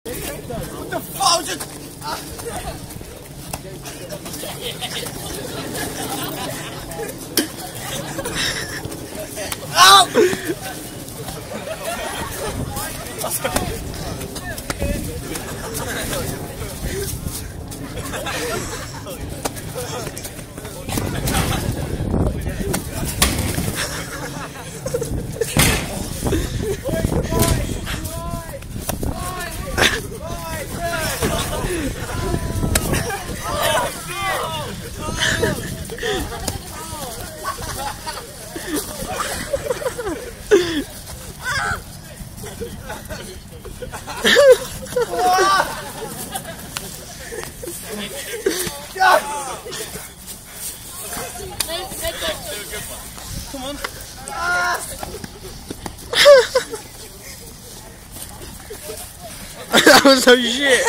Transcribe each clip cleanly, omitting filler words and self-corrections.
What the fuck? Just... Ow! Come on. That was so shit.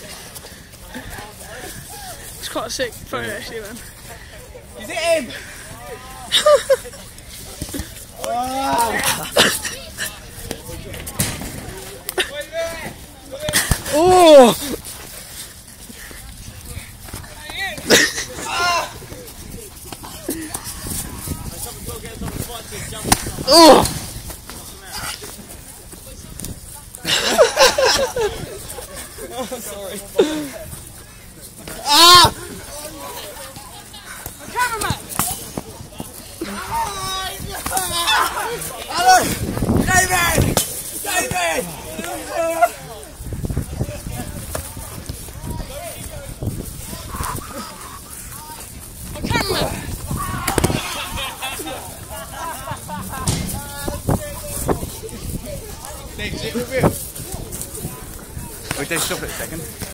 It's quite a sick photo actually, man. Is it him? Oh! Oh! Oh, sorry. Ah! Cameraman! Hello! David! David! Cameraman! Next, it with you. Wait, stop it a second.